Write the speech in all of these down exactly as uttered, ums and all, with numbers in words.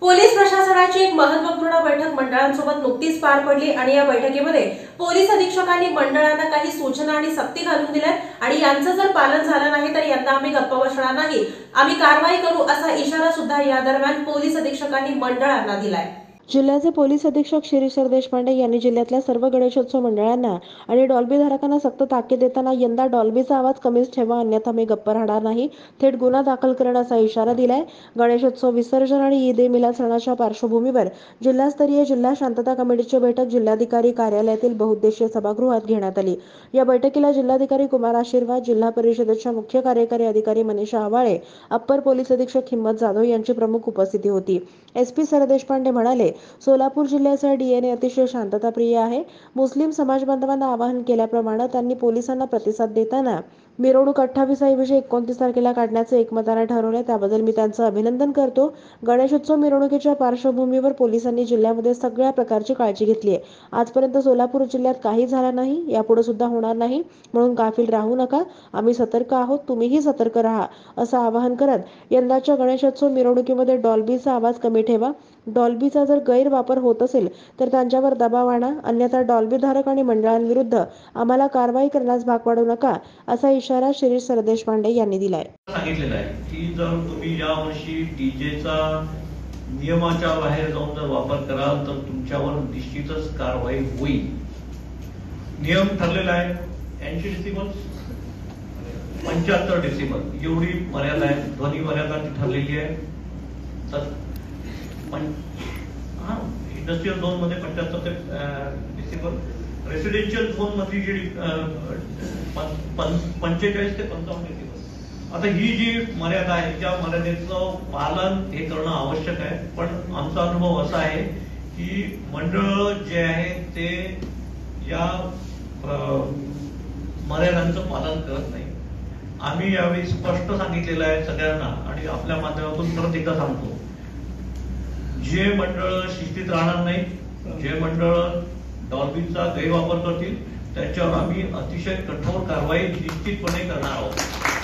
Police प्रशासनाची एक महत्त्वपूर्ण बैठक मंडळांसोबत नुकतीच पार पडली आणि या बैठकीमध्ये पोलीस अधीक्षकांनी मंडळांना काही सूचना आणि सक्ती घालून दिल्यात आणि यांचं जर पालन झालं नाही तर यंदा आम्ही गप्प बसणार नाही, आम्ही कारवाई करू असा इशारा सुद्धा या दरम्यान पोलीस अधीक्षकांनी मंडळांना दिलाय। जिल्ह्याचे पोलीस अधीक्षक शिरीष देशपांडे यांनी जिल्ह्यातल्या सर्व गणेशोत्सव मंडळांना आणि डॉल्बी धारकांना सक्त ताकीद देताना यंदा डॉल्बीचा आवाज कमीच ठेवा, अन्यथा मी गप्प राहणार नाही, थेट गुन्हा दाखल करणं असा इशारा दिलाय। गणेशोत्सव विसर्जन आणि ईद ए मिलाद सणाच्या पार्श्वभूमीवर जिल्हास्तरीय जिल्हा शांतता कमिटीची बैठक जिल्हाधिकारी कार्यालयातील बहुउद्देशीय सभागृहात घेण्यात आली। या बैठकीला जिल्हाधिकारी कुमार आशीर्वाद, जिल्हा परिषदेच्या मुख्य कार्यकारी अधिकारी मनीषा आवाळे, अप्पर पोलीस अधीक्षक हिम्मत जाधव यांची प्रमुख उपस्थिती होती। एसपी देशपांडे म्हणाले, सोलापूर जिल्ह्याचा डीएनए अतिशय शांतताप्रिय आहे। मुस्लिम समाज बांधवांना आवाहन केल्याप्रमाणे त्यांनी पोलिसांना प्रतिसाद देताना मिरवणूक अठ्ठावीस ऐवजी एकोणतीस तारखेला काढण्याचं एकमताने ठरवलं, त्याबद्दल मी त्यांचं अभिनंदन करतो। गणेशोत्सव मिरवणुकीच्या पार्श्वभूमीवर पोलिसांनी जिल्ह्यामध्ये सगळ्या प्रकारची काळजी घेतली आहे। आजपर्यंत सोलापूर जिल्ह्यात काही झालं नाही, यापुढे सुद्धा होणार नाही, म्हणून गाफील राहू नका, आम्ही सतर्क आहोत, तुम्हीही सतर्क राहा असं आवाहन करत यंदाच्या गणेशोत्सव मिरवणुकीमध्ये डॉल्बीचा आवाज कमी ठेवा, डॉल्बीचा जर गैरवापर होत असेल तर त्यांच्यावर दबाव आणा, अन्यथा डॉल्बी धारक आणि मंडळांविरुद्ध आम्हाला कारवाई करण्यास भाग पाडू नका असा इशारा शिरीष देशपांडे यांनी दिलाय। सांगितलेलं आहे की जर तुम्ही या वर्षी डीजेचा नियमाच्या बाहेर जाऊन जर वापर कराल तर तुमच्यावर निश्चितच कारवाई होईल। नियम ठरलेला आहे ऐंशी डेसिबल, पंच्याहत्तर डेसिबल एवढी मर्यादा आहे, ध्वनी मर्यादा ती ठरलेली आहे। तर इंडस्ट्रियल झोन मध्ये पंच्याहत्तर डेसिबल, रेसिडेन्शियल झोन मध्ये जी पंचेचाळीस ते पंचावन्न डेसिबल। आता ही जी मर्यादा आहे त्या मर्यादेचं पालन हे करणं आवश्यक आहे, पण आमचा अनुभव असा आहे की मंडळ जे आहे ते या मर्यादांचं पालन करत नाही। आम्ही यावेळी स्पष्ट सांगितलेलं आहे सगळ्यांना आणि आपल्या माध्यमातून परत एकदा सांगतो, जे मंडळ शिस्तीत राहणार नाही, जे मंडळ डॉल्बीचा गैरवापर करतील त्याच्यावर आम्ही अतिशय कठोर कारवाई निश्चितपणे करणार आहोत।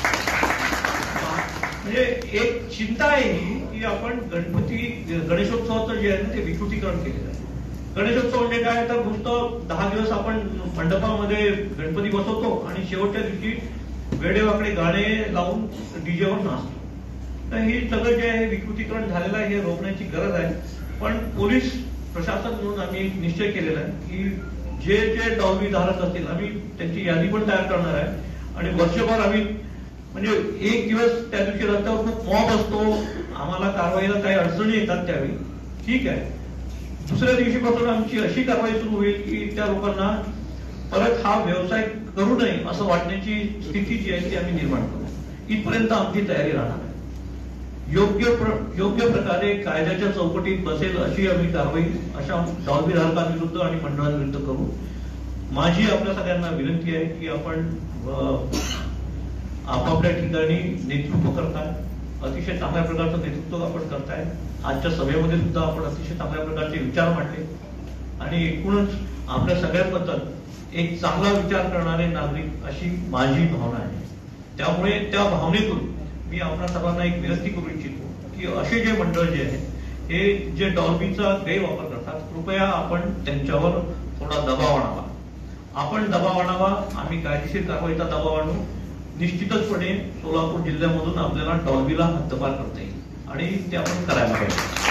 म्हणजे एक चिंता आहे ही की आपण गणपती गणेशोत्सवाचं जे आहे ना ते विकृतीकरण केलेलं आहे। गणेशोत्सव म्हणजे काय तर नुसतं दहा दिवस आपण मंडपामध्ये गणपती बसवतो आणि शेवटच्या दिवशी वेडेवाकडे गाणे लावून डीजेवर नाचतो। तर हे सगळं जे आहे विकृतीकरण झालेलं आहे, हे रोखण्याची गरज आहे। पण पोलीस प्रशासन म्हणून आम्ही एक निश्चय केलेला आहे की जे जे डॉल्बी धारक असतील आम्ही त्यांची यादी पण तयार करणार आहे आणि वर्षभर आम्ही म्हणजे एक दिवस त्या दिवशी रस्त्यावर खूप मॉब असतो, आम्हाला कारवाईला काही अडचणी येतात त्यावेळी, ठीक आहे। दुसऱ्या दिवशीपासून आमची अशी कारवाई सुरू होईल की त्या लोकांना परत हा व्यवसाय करू नये असं वाटण्याची स्थिती जी आहे ती आम्ही निर्माण करू। इथपर्यंत आमची तयारी राहणार आहे। योग्य प्र, योग्य प्रकारे कायद्याच्या चौकटीत बसेल अशी आम्ही कारवाई अशा डॉल्बी धारकांविरुद्ध आणि मंडळांविरुद्ध करू। माझी आपल्या सगळ्यांना विनंती आहे की आपण आपापल्या ठिकाणी नेतृत्व करताय, अतिशय चांगल्या प्रकारचं नेतृत्व आपण करताय। आजच्या सभेमध्ये सुद्धा आपण अतिशय चांगल्या प्रकारचे विचार मांडले आणि एकूणच आपल्या सगळ्यांबद्दल एक चांगला विचार करणारे नागरिक अशी माझी भावना आहे। त्यामुळे त्या भावनेतून मी आपल्या सर्वांना एक विनंती करू इच्छितो की असे जे मंडळ जे आहे हे जे डॉल्बीचा गैरवापर करतात, कृपया आपण त्यांच्यावर थोडा दबाव आणावा, आपण दबाव आणावा, आम्ही कायदेशीर कारवाईचा दबाव आणू। निश्चितचपणे सोलापूर जिल्ह्यामधून आपल्याला डॉल्बीला हद्दपार करता येईल आणि ते आपण करायला पाहिजे।